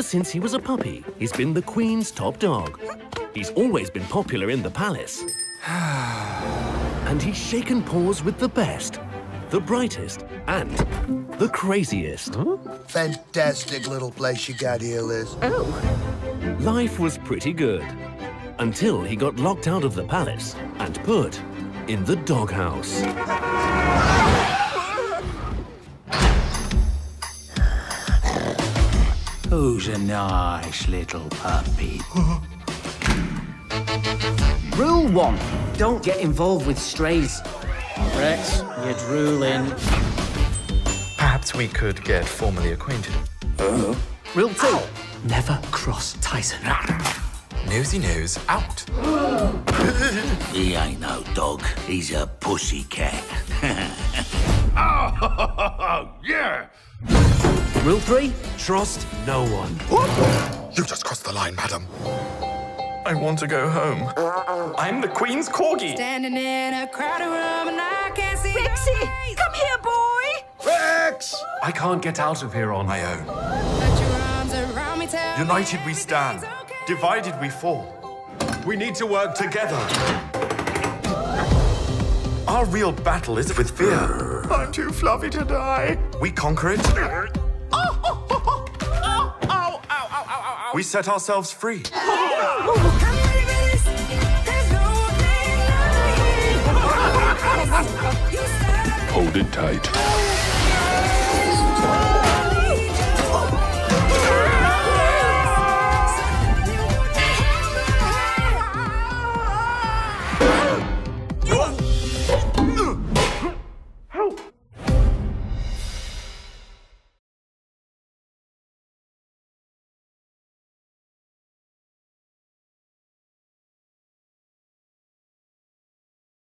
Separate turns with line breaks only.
since he was a puppy, he's been the Queen's top dog. He's always been popular in the palace. And he's shaken paws with the best, the brightest, and the craziest.
Huh?
Fantastic little place you got here, Liz.
Oh! Life was pretty good, until he got locked out of the palace and put in the doghouse.
Who's a nice little puppy?
Rule 1, don't get involved with strays.
Rex, you're drooling.
Perhaps we could get formally acquainted.
Rule 2, never cross Tyson.
Nosy nose out.
He ain't no dog, he's a pussycat.
Oh, yeah!
Rule 3,
Trust no one.
You just crossed the line, madam. I want to go home. I'm the Queen's corgi.
Standing in a crowded room and I can't see
Rexy, come here, boy!
Rex!
I can't get out of here on my own.
Put your arms around me, tell
United
me
we stand.
everything's okay.
Divided we fall. We need to work together. Our real battle is with fear. I'm too fluffy to die. We conquer it. We set ourselves free.
I'm ready for this. There's no one thing like it. You said
Hold it tight.